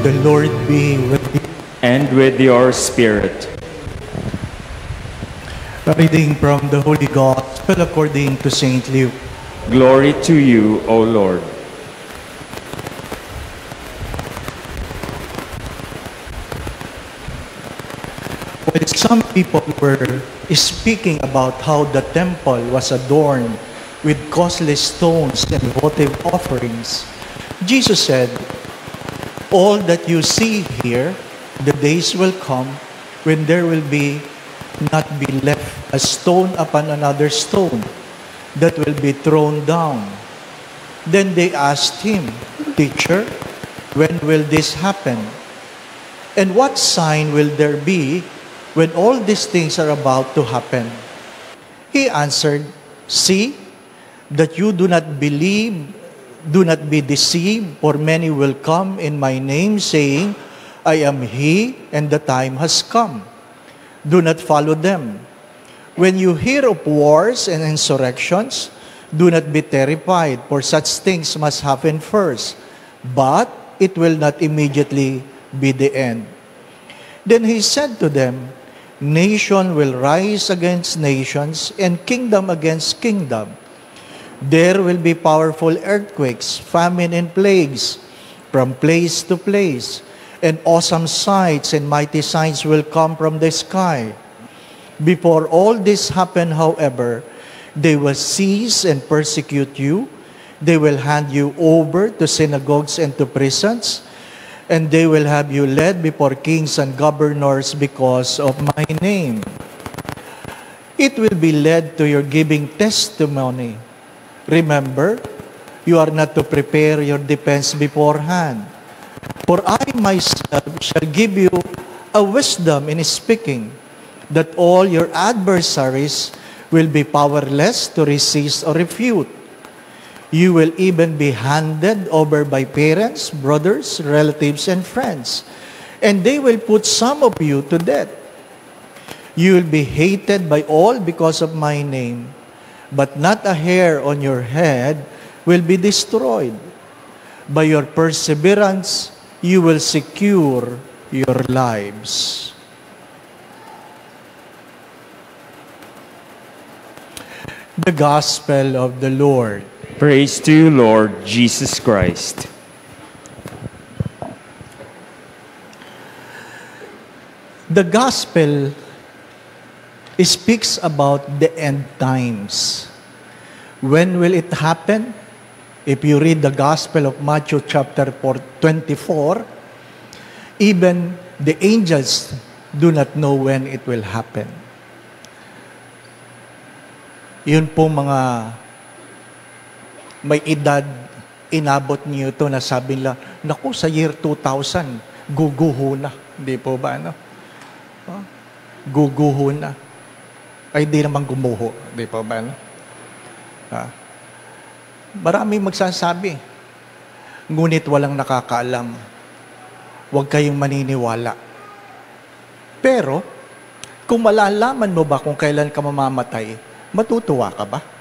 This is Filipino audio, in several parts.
The Lord be with you. And with your spirit. A reading from the Holy Gospel according to St. Luke. Glory to you, O Lord. While some people were speaking about how the temple was adorned with costly stones and votive offerings, Jesus said, "All that you see here, the days will come when there will not be left a stone upon another stone that will be thrown down." Then they asked him, "Teacher, when will this happen? And what sign will there be when all these things are about to happen?" He answered, "See that you do not believe, do not be deceived, for many will come in my name, saying, 'I am he,' and the time has come. Do not follow them. When you hear of wars and insurrections, do not be terrified, for such things must happen first, but it will not immediately be the end." Then he said to them, "Nation will rise against nations, and kingdom against kingdom. There will be powerful earthquakes, famine, and plagues from place to place, and awesome sights and mighty signs will come from the sky. Before all this happen, however, they will seize and persecute you. They will hand you over to synagogues and to prisons, and they will have you led before kings and governors because of my name. It will be led to your giving testimony. Remember, you are not to prepare your defense beforehand. For I myself shall give you a wisdom in speaking, that all your adversaries will be powerless to resist or refute. You will even be handed over by parents, brothers, relatives, and friends, and they will put some of you to death. You will be hated by all because of my name, but not a hair on your head will be destroyed. By your perseverance, you will secure your lives." The Gospel of the Lord. Praise to you, Lord Jesus Christ. The Gospel speaks about the end times. When will it happen? If you read the Gospel of Matthew chapter 24, even the angels do not know when it will happen. Yun po mga may edad, inabot niyo ito na sabi nila, naku, sa year 2000, guguho na. Hindi po ba, ano? Guguho na. Ay, di naman gumuho. Di po ba, ano? Maraming magsasabi. Ngunit walang nakakaalam. Huwag kayong maniniwala. Pero, kung malalaman mo ba kung kailan ka mamamatay, matutuwa ka ba?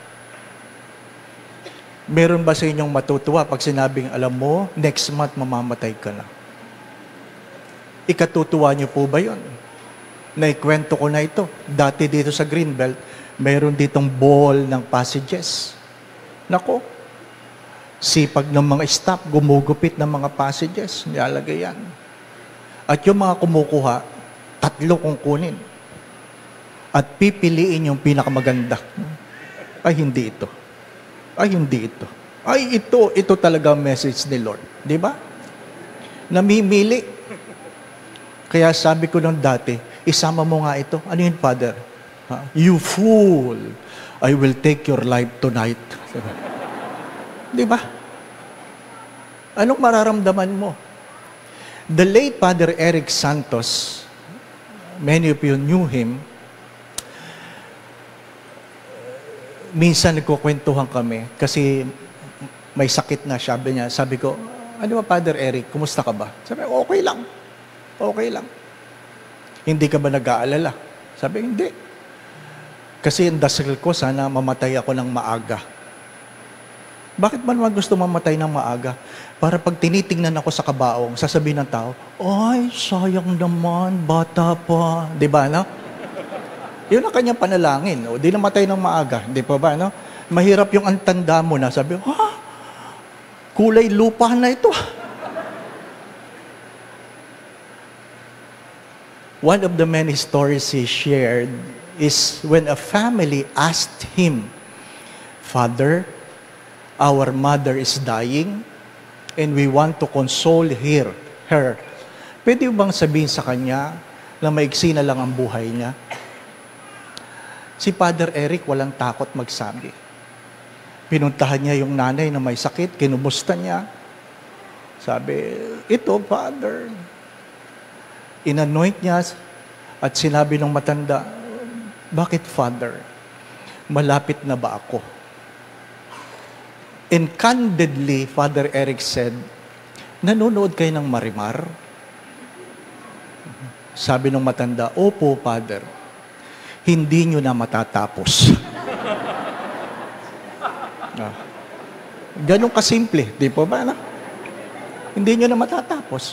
Meron ba sa inyong matutuwa pag sinabing, alam mo, next month mamamatay ka na? Ikatutuwa niyo po ba yun? Naikwento ko na ito. Dati dito sa Greenbelt, mayroon ditong ball ng passages. Nako, sipag ng mga staff, gumugupit ng mga passages, nilalagay yan. At yung mga kumukuha, 3 kong kunin. At pipiliin yung pinakamaganda. Ay, hindi ito. Ay, hindi ito. Ay, ito talaga ang message ni Lord. Di ba? Namimili. Kaya sabi ko nung dati, isama mo nga ito. Ano yun, Father? You fool! I will take your life tonight. Di ba? Anong mararamdaman mo? The late Father Eric Santos, many of you knew him, minsan nagkukwentuhan kami kasi may sakit na, sabi ko, ano ba, Father Eric, kumusta ka ba? Sabi, okay lang. Okay lang. Hindi ka ba nag-aalala? Sabi, hindi. Kasi yung dasal ko, sana mamatay ako ng maaga. Bakit ba naman gusto mamatay ng maaga? Para pag tinitingnan ako sa kabaong, sasabihin ng tao, ay, sayang naman, bata pa. Di ba, no? Yun ang kanyang panalangin. O, di namatay ng maaga. Di pa ba, no? Mahirap yung antanda mo na sabi, kulay lupa na ito. One of the many stories he shared is when a family asked him, Father, our mother is dying and we want to console her. Pwede bang sabihin sa kanya na maigsi na lang ang buhay niya? Si Father Eric walang takot magsabi. Pinuntahan niya yung nanay na may sakit, kinumusta niya. Sabi, ito, Father. Inanoint niya at sinabi ng matanda, bakit, Father? Malapit na ba ako? And candidly, Father Eric said, nanonood kayo ng Marimar? Sabi ng matanda, opo, Father. Hindi nyo na matatapos. Ganun kasimple, di po ba? Hindi nyo na matatapos.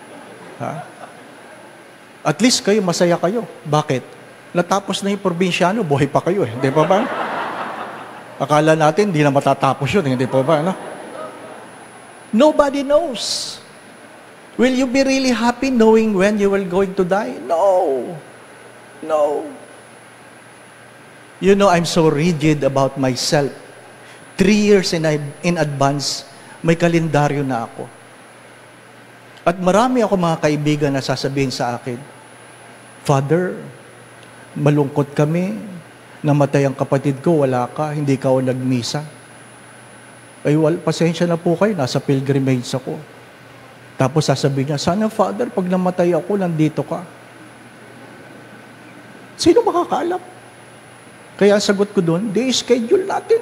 At least kayo, masaya kayo. Bakit? Natapos na yung probinsyano, buhay pa kayo Di po ba? Akala natin, hindi na matatapos yun. Hindi po ba? Nobody knows. Will you be really happy knowing when you will going to die? No. No. You know, I'm so rigid about myself. 3 years in advance, may kalendaryo na ako. At marami ako mga kaibigan na sasabihin sa akin, Father, malungkot kami, namatay ang kapatid ko, wala ka, hindi ka ako nagmisa. Ay, pasensya na po kayo, nasa pilgrimage ako. Tapos sasabihin niya, sana Father, pag namatay ako, nandito ka. Sino makakaalam? Kaya ang sagot ko doon, schedule natin.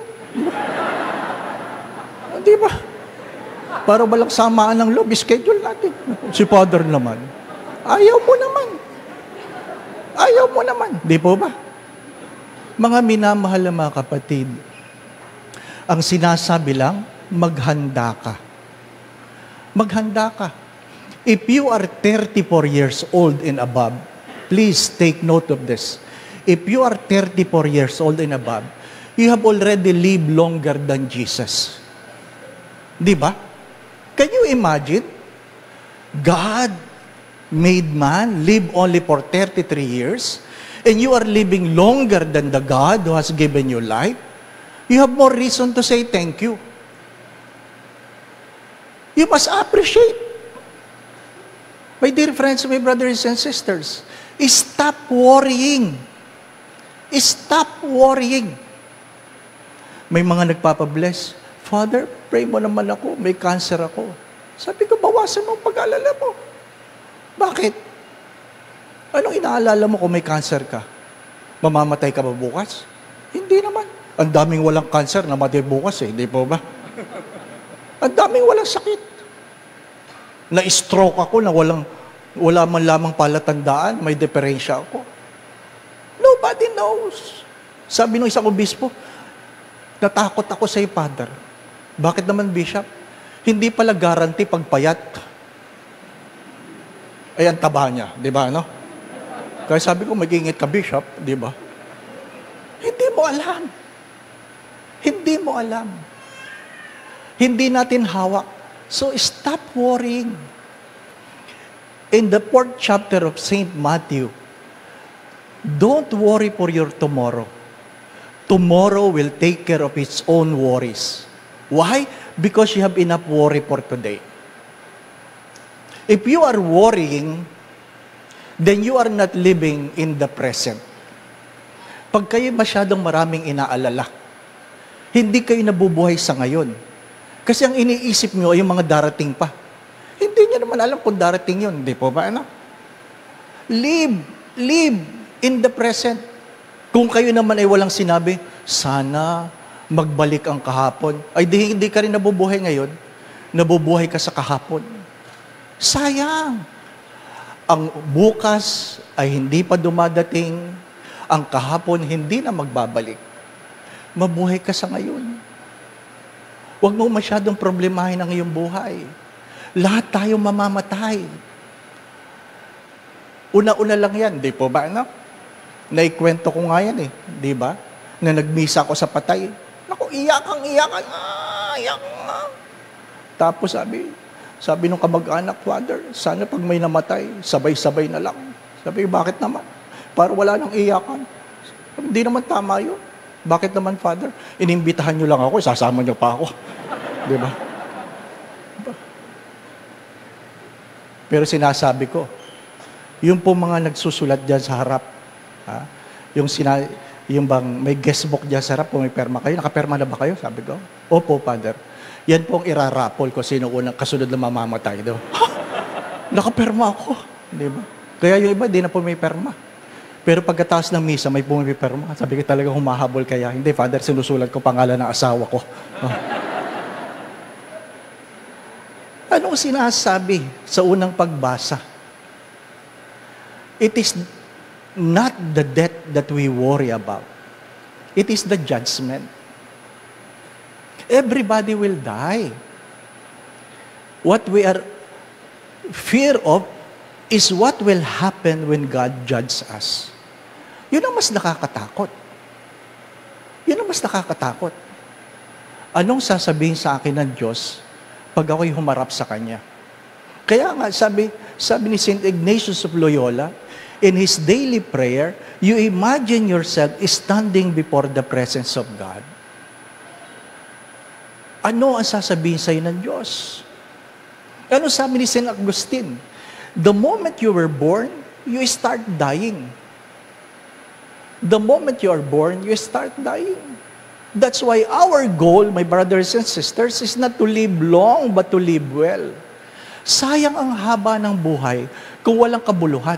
Di ba? Para walang samaan ng loob, schedule natin. Si Father naman, ayaw mo naman. Ayaw mo naman. Di po ba? Mga minamahal na mga kapatid, ang sinasabi lang, maghanda ka. Maghanda ka. If you are 34 years old and above, please take note of this. If you are 34 years old and above, you have already lived longer than Jesus. Di ba? Can you imagine? God made man live only for 33 years, and you are living longer than the God who has given you life. You have more reason to say thank you. You must appreciate. My dear friends, my brothers and sisters, stop worrying. Stop worrying. May mga nagpapabless, Father, pray mo naman ako, may cancer ako. Sabi ko, bawasan mo ang pag-alala mo. Bakit? Anong inaalala mo kung may cancer ka? Mamamatay ka ba bukas? Hindi naman. Ang daming walang cancer na matay bukas hindi po ba? Ang daming walang sakit. Na-stroke ako na wala man lamang palatandaan, may depresya ako. Nobody knows. Sabi ng isang obispo, natakot ako sa Father. Bakit naman, Bishop? Hindi pala guarantee pagpayat. Ay, ang taba niya. Di ba, no? Kaya sabi ko, mag-iingat ka, Bishop. Di ba? Hindi mo alam. Hindi mo alam. Hindi natin hawak. So, stop worrying. In the 4th chapter of St. Matthew, don't worry for your tomorrow. Tomorrow will take care of its own worries. Why? Because you have enough worry for today. If you are worrying, then you are not living in the present. Pag kayo masyadong maraming inaalala, hindi kayo nabubuhay sa ngayon. Kasi ang iniisip nyo ay yung mga darating pa. Hindi nyo naman alam kung darating yun. Hindi po ba? Live in the present. Kung kayo naman ay walang sinabi, sana magbalik ang kahapon. Ay hindi ka rin nabubuhay ngayon. Nabubuhay ka sa kahapon. Sayang. Ang bukas ay hindi pa dumadating. Ang kahapon hindi na magbabalik. Mabuhay ka sa ngayon. Huwag mo masyadong problemahin ang iyong buhay. Lahat tayo mamamatay. Una-una lang yan, di po ba, no? Naikwento ko nga yan di ba? Na nagmisa ako sa patay. Naku, iyak nga. Tapos sabi nung kamag-anak, Father, sana pag may namatay, sabay-sabay na lang. Sabi, bakit naman? Para wala nang iyakan. Hindi naman tama yun. Bakit naman, Father? Inimbitahan nyo lang ako, sasama nyo pa ako. Di ba? Pero sinasabi ko, yung po mga nagsusulat dyan sa harap, yung bang may guestbook dyan sa harap, kung may perma kayo, nakaperma na ba kayo? Sabi ko, opo, Father. Yan pong irarapol ko sino unang kasunod na mamamatay. Nakaperma ako. Di ba? Kaya yung iba, di na po may perma. Pero pagkatapos ng misa, may pumiperma. Sabi ko talaga humahabol kaya. Hindi, Father, sinusulat ko pangalan ng asawa ko. Anong sinasabi sa unang pagbasa? It is not the death that we worry about. It is the judgment. Everybody will die. What we are fear of is what will happen when God judges us. Yun ang mas nakakatakot. Yun ang mas nakakatakot. Anong sasabihin sa akin ng Diyos pag ako'y humarap sa Kanya? Kaya nga, sabi ni St. Ignatius of Loyola, in his daily prayer, you imagine yourself standing before the presence of God. Ano ang sasabihin sa'yo ng Diyos? Ano sabi ni St. Augustine? The moment you were born, you start dying. The moment you are born, you start dying. That's why our goal, my brothers and sisters, is not to live long, but to live well. Sayang ang haba ng buhay kung walang kabuluhan.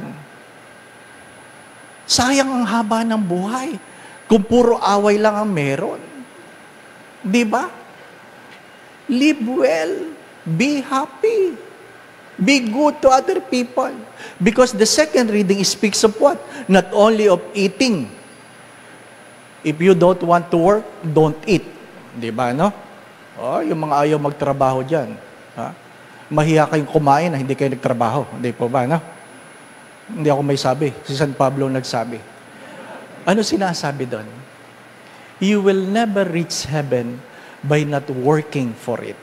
Sayang ang haba ng buhay kung puro away lang ang meron. Di ba? Live well. Be happy. Be good to other people. Because the second reading speaks of what? Not only of eating. If you don't want to work, don't eat. Di ba, no? Yung mga ayaw magtrabaho dyan. Mahiya kayong kumain na hindi kayo nagtrabaho. Hindi po ba, no? Hindi ako may sabi. Si San Pablo nagsabi. Ano sinasabi doon? You will never reach heaven by not working for it.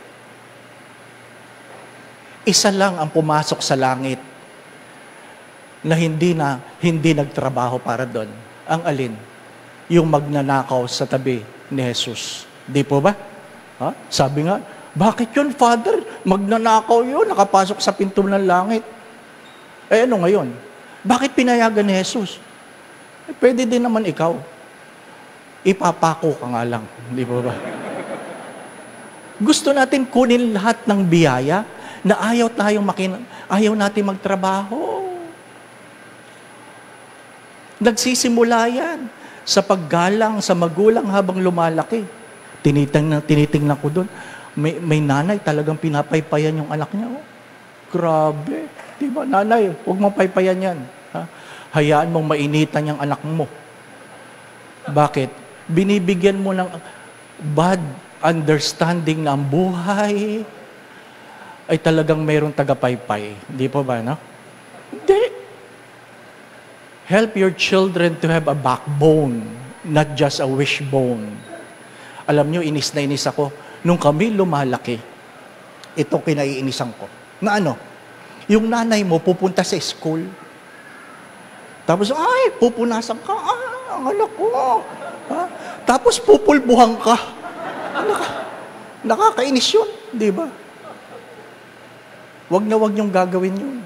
Isa lang ang pumasok sa langit na hindi nagtrabaho para doon. Ang alin? Yung magnanakaw sa tabi ni Jesus. Di po ba? Sabi nga, bakit yun, Father? Magnanakaw yun, nakapasok sa pinto ng langit. Ano ngayon? Bakit pinayagan ni Jesus? Pwede din naman ikaw. Ipapako ka nga lang. Di po ba? Gusto natin kunin lahat ng biyaya na ayaw natin magtrabaho. Nagsisimula yan sa paggalang sa magulang habang lumalaki. Tinitingnan ko doon. May nanay talagang pinapaypayan yung anak niya. Grabe. Diba, nanay, huwag mong paypayan yan. Hayaan mong mainitan yung anak mo. Bakit? Binibigyan mo ng bad understanding na ang buhay ay talagang mayroong tagapaypay. Di po ba, no? Hindi. Help your children to have a backbone, not just a wishbone. Alam nyo, inis na inis ako. Nung kami lumalaki, ito kinaiinisan ko. Na ano? Yung nanay mo pupunta sa school. Tapos, pupunasan ka. Ang anak ko. Tapos pupulbuhan ka. Nakakainis yun. Di ba? Wag niyong gagawin yun.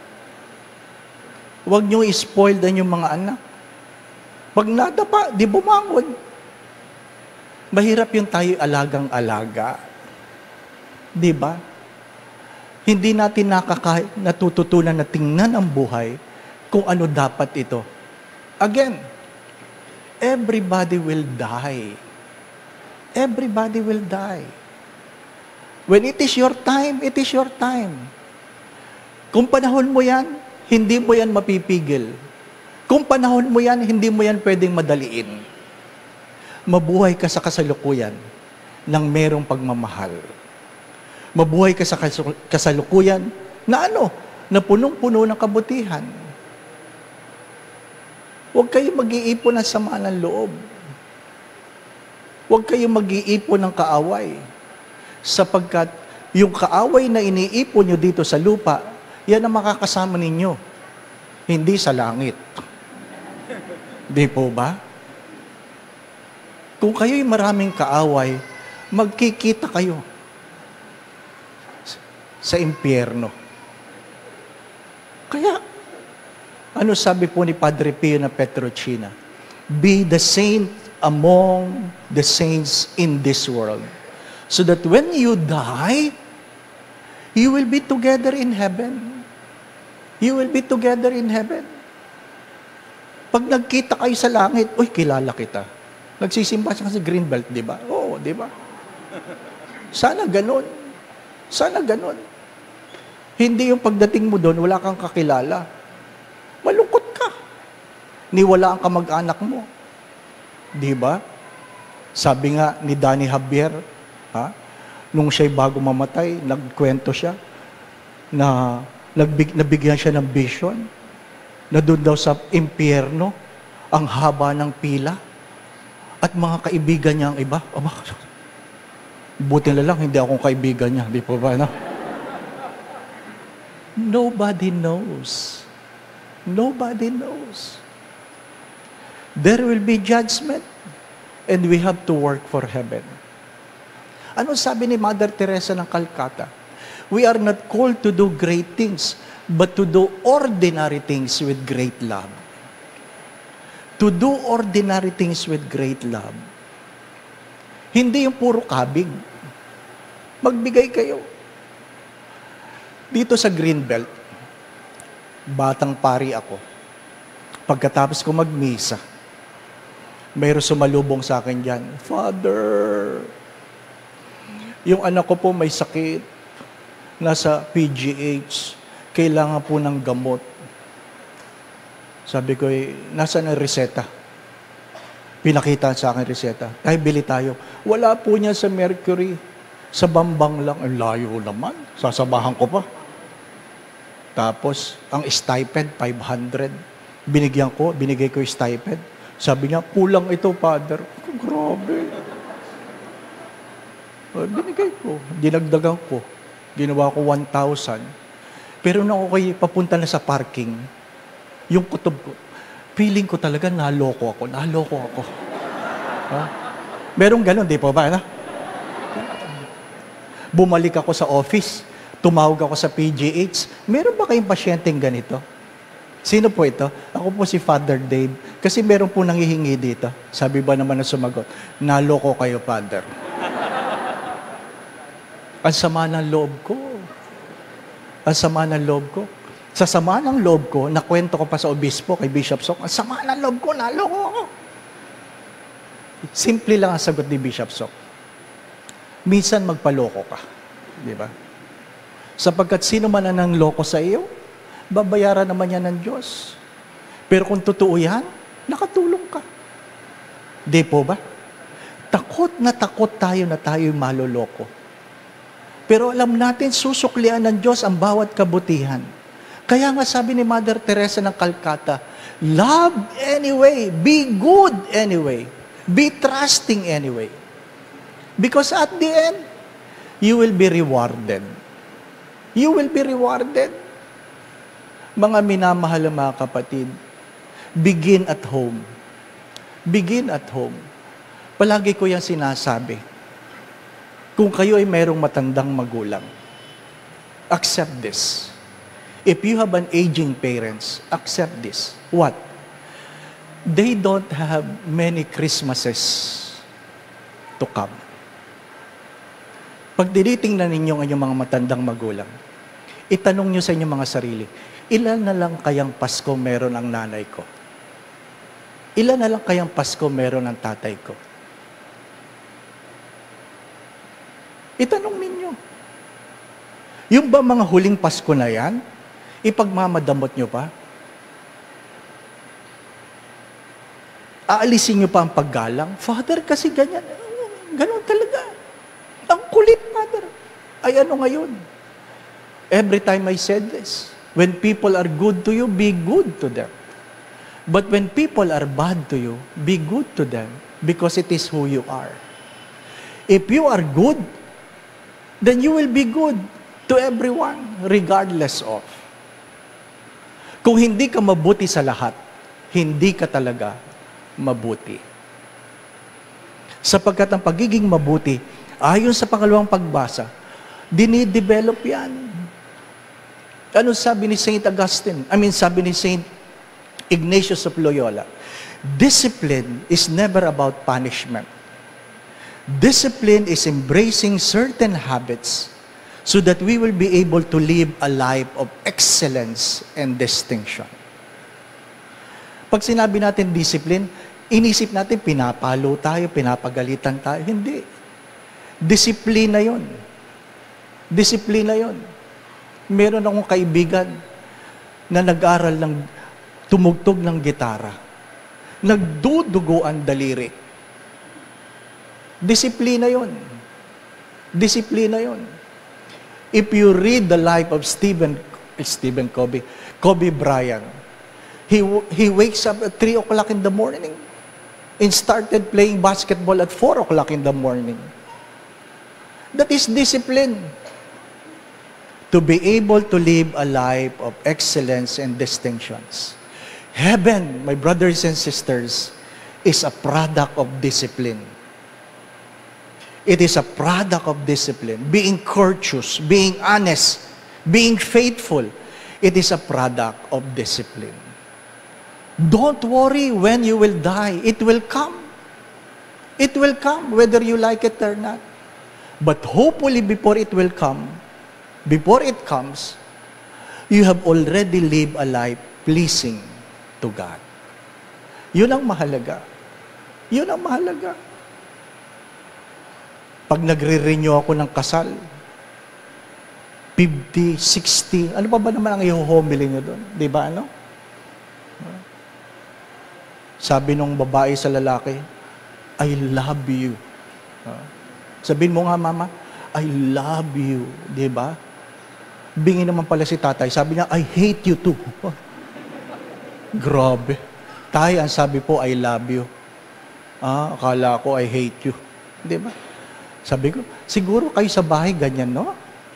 Wag niyong i-spoil din yung mga anak. Pag nadapa, di bumangon. Mahirap yung tayo alagang-alaga. Di ba? Hindi natin natututunan na tingnan ang buhay kung ano dapat ito. Again, everybody will die. Everybody will die. When it is your time, it is your time. Kung panahon mo yan, hindi mo yan mapipigil. Kung panahon mo yan, hindi mo yan pwedeng madaliin. Mabuhay ka sa kasalukuyan. ng merong pagmamahal. Mabuhay ka sa kasalukuyan na na punong-puno ng kabutihan. Huwag kayong mag-iipon ng sama ng loob. Huwag kayong mag-iipon ng kaaway. Sapagkat yung kaaway na iniipon nyo dito sa lupa, yan ang makakasama ninyo. Hindi sa langit. Di po ba? Kung kayo'y maraming kaaway, magkikita kayo sa impyerno. Kaya, ano sabi po ni Padre Pio na Petrocina? Be the saint among the saints in this world. So that when you die, you will be together in heaven. You will be together in heaven. Pag nagkita kayo sa langit, uy, kilala kita. Nagsisimba siya sa Greenbelt, di ba? Oo, di ba? Sana ganun. Sana ganun. Hindi yung pagdating mo doon, wala kang kakilala. Malungkot ka. Niwala ang kamag-anak mo. Di ba? Sabi nga ni Danny Javier, nung siya'y bago mamatay, nagkwento siya na nabigyan siya ng vision na doon daw sa impyerno, ang haba ng pila at mga kaibigan niya ang iba. Buti na lang, hindi akong kaibigan niya. Di po ba, no? Nobody knows. Nobody knows. There will be judgment and we have to work for heaven. Ano sabi ni Mother Teresa ng Calcutta? We are not called to do great things, but to do ordinary things with great love. To do ordinary things with great love. Hindi yung puro kabig. Magbigay kayo. Dito sa Greenbelt, batang pari ako. Pagkatapos ko magmisa, mayroon sumalubong sa akin dyan, Father, yung anak ko po may sakit, nasa PGH, kailangan po ng gamot. Sabi ko, nasaan ang reseta? Pinakita sa akin reseta. Tayo, bili tayo. Wala po niya sa Mercury. Sa Bambang lang. Ang layo naman. Sasabahan ko pa. Tapos, ang stipend, 500. Binigay ko yung stipend. Sabi niya, kulang ito, Father. Grabe. Binigay ko. Dinagdagan ko. Ginawa ko 1,000. Pero nung ako papunta na sa parking, yung kutob ko, feeling ko talaga naloko ako. Merong ganun, di po ba? Bumalik ako sa office, tumawag ako sa PGH, meron ba kayong pasyenteng ganito? Sino po ito? Ako po si Father Dave. Kasi meron po nanghihingi dito. Sabi ba naman na sumagot, naloko kayo, Father. Ang sama ng loob ko. Ang sama ng loob ko. Sa sama ng loob ko, nakwento ko pa sa obispo, kay Bishop Sok, ang sama ng loob ko, naloko ako. Simple lang ang sagot ni Bishop Sok. Minsan magpaloko ka. Di ba? Sapagkat sino man ang nangloko sa iyo, babayaran naman yan ng Diyos. Pero kung totoo yan, nakatulong ka. Di po ba? Takot na takot tayo na tayo'y maloloko. Pero alam natin, susuklian ng Diyos ang bawat kabutihan. Kaya nga sabi ni Mother Teresa ng Calcutta, love anyway, be good anyway, be trusting anyway. Because at the end, you will be rewarded. You will be rewarded. Mga minamahal na mga kapatid, begin at home. Begin at home. Palagi ko yung sinasabi. Kung kayo ay mayroong matandang magulang, accept this. If you have an aging parents, accept this. What? They don't have many Christmases to come. Pag tinitingnan ninyo ang inyong mga matandang magulang, itanong nyo sa inyong mga sarili, ilan na lang kayang Pasko meron ang nanay ko? Ilan na lang kayang Pasko meron ang tatay ko? Itanong ninyo. Yung ba mga huling Pasko na yan, ipagmamadamot nyo pa? Aalisin nyo pa ang paggalang? Father, kasi ganyan. Ganun talaga. Kulit, Father. Ay ano ngayon? Every time I said this, when people are good to you, be good to them. But when people are bad to you, be good to them because it is who you are. If you are good, then you will be good to everyone, regardless of. Kung hindi ka mabuti sa lahat, hindi ka talaga mabuti. Sapagkat ang pagiging mabuti, ayon sa pangalawang pagbasa, dinidevelop yan. Ano sabi ni Saint Augustine? Sabi ni Saint Ignatius of Loyola, discipline is never about punishment. Discipline is embracing certain habits so that we will be able to live a life of excellence and distinction. Pag sinabi natin discipline, inisip natin pinapalo tayo, pinapagalitan tayo. Hindi. Disiplina yon. Disiplina yon. Meron akong kaibigan na nag-aral ng tumugtog ng gitara. Nagdudugo ang daliri. Disiplina yon. Disiplina yon. If you read the life of Kobe Bryant, he wakes up at 3 o'clock in the morning and started playing basketball at 4 o'clock in the morning. That is discipline. To be able to live a life of excellence and distinctions. Heaven, my brothers and sisters, is a product of discipline. It is a product of discipline. Being courteous, being honest, being faithful, it is a product of discipline. Don't worry when you will die. It will come. It will come whether you like it or not. But hopefully before it will come, before it comes, you have already lived a life pleasing to God. Yun ang mahalaga. Yun ang mahalaga. Pag nagre-renew ako ng kasal, 50, 60, ano pa ba naman ang i-homily nyo doon? Di ba ano? Sabi nung babae sa lalaki, I love you. Sabihin mo nga, mama, I love you. Di ba? Bingi naman pala si tatay. Sabi niya, I hate you too. Grabe. Tay, ang sabi po, I love you. Akala ko, I hate you. Di ba? Sabi ko, siguro kayo sa bahay ganyan, no?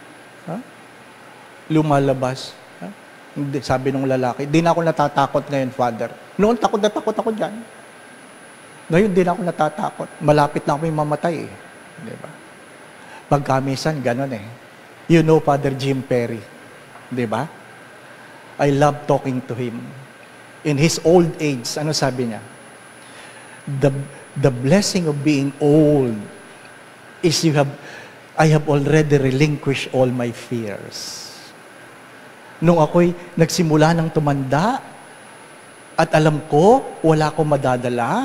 Lumalabas. Hindi, sabi nung lalaki, di na ako natatakot ngayon, Father. Noon, takot na takot ako dyan. Ngayon, di na ako natatakot. Malapit na ako yung mamatay, eh. Di ba? Pagkamisan, ganon eh. You know Father Jim Perry, di ba? I love talking to him. In his old age, ano sabi niya? The blessing of being old is I have already relinquished all my fears. Nung ako'y nagsimula ng tumanda, at alam ko, wala akong madadala,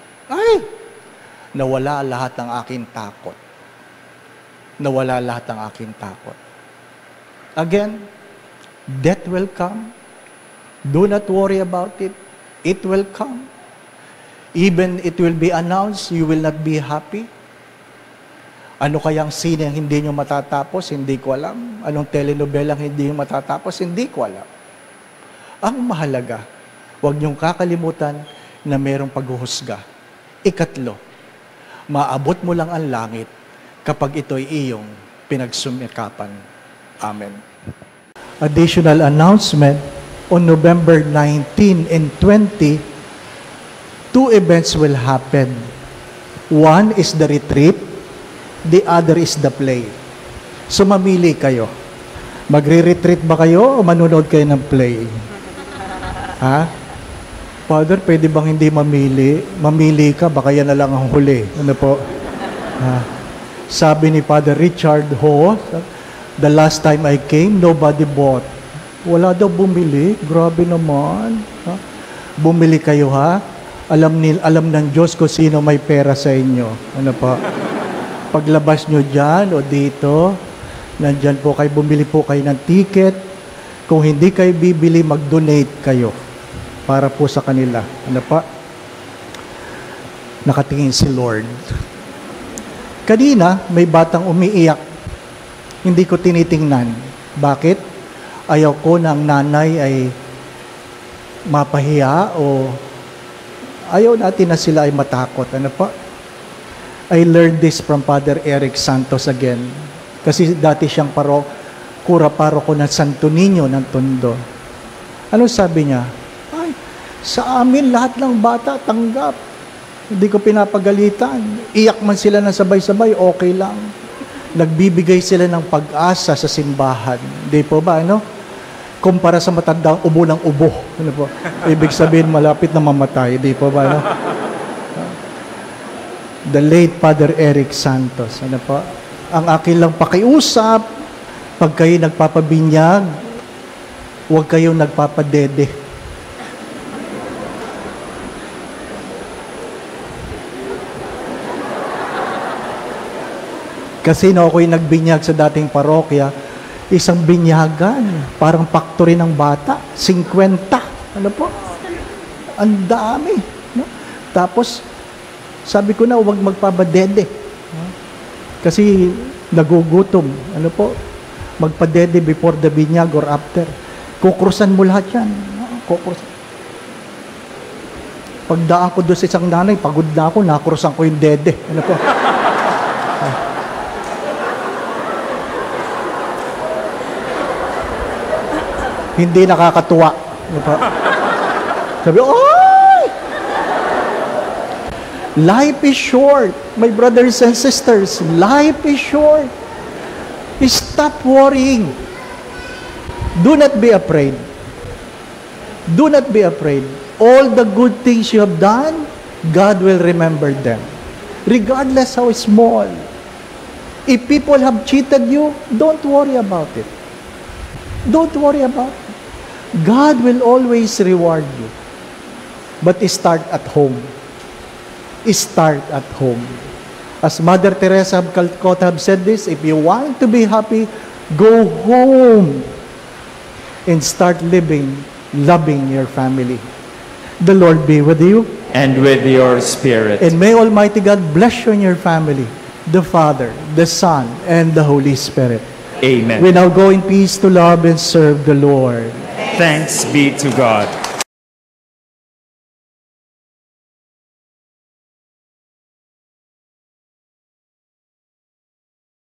nawala lahat ng aking takot. Nawala lahat ng aking takot. Again, death will come. Do not worry about it. It will come. Even it will be announced, you will not be happy. Ano kayang scene ang hindi nyo matatapos? Hindi ko alam. Anong telenovela ang hindi nyo matatapos? Hindi ko alam. Ang mahalaga, huwag nyong kakalimutan na mayroong paghuhusga. Ikatlo, maabot mo lang ang langit kapag ito'y iyong pinagsumikapan. Amen. Additional announcement, on November 19 and 20, 2 events will happen. One is the retreat, the other is the play. So mamili kayo. Magre-retreat ba kayo o manunood kayo ng play? Ha? Father, pwede bang hindi mamili? Mamili ka, baka yan na lang ang huli. Ano po? Sabi ni Father Richard Ho, the last time I came, nobody bought. Wala daw bumili. Grabe naman. Ha? Bumili kayo, ha? Alam ng Diyos kung sino may pera sa inyo. Ano po? Paglabas nyo dyan o dito, nandyan po kayo, bumili po kayo ng ticket. Kung hindi kayo bibili, mag-donate kayo para po sa kanila. Ano pa? Nakatingin si Lord. Kanina, may batang umiiyak. Hindi ko tinitingnan. Bakit? Ayaw ko na ang nanay ay mapahiya o ayaw natin na sila ay matakot. Ano po? I learned this from Father Eric Santos again. Kasi dati siyang kura-paro ko ng Santo Niño ng Tondo. Ano sabi niya? Ay, sa amin lahat ng bata tanggap. Hindi ko pinapagalitan. Iyak man sila ng sabay-sabay, okay lang. Nagbibigay sila ng pag-asa sa simbahan. Hindi po ba, ano? Kumpara sa matandang ubo ng ubo. Ano po? Ibig sabihin, malapit na mamatay. Hindi po ba, ano? The late Father Eric Santos. Ano po? Ang akin lang pakiusap, pag kayo nagpapabinyag, huwag kayong nagpapadede. Kasi na ako'y nagbinyag sa dating parokya, isang binyagan, parang factory ng bata, 50. Ano po? Ang dami. No? Tapos, sabi ko na, huwag magpabadede. No? Kasi nagugutom. Ano po? Magpadede before the binyag or after. Kukrusan mo lahat yan. No? Kukrusan. Pagdaan ko doon sa isang nanay, pagod na ako, nakrusan ko yung dede. Ano po? Hindi nakakatuwa. Sabi, oy! Life is short. My brothers and sisters, life is short. Stop worrying. Do not be afraid. Do not be afraid. All the good things you have done, God will remember them. Regardless how small. If people have cheated you, don't worry about it. Don't worry about it. God will always reward you. But start at home. Start at home. As Mother Teresa of Calcutta have said this, if you want to be happy, go home and start living, loving your family. The Lord be with you. And with your spirit. And may Almighty God bless you and your family, the Father, the Son, and the Holy Spirit. Amen. We now go in peace to love and serve the Lord. Thanks be to God.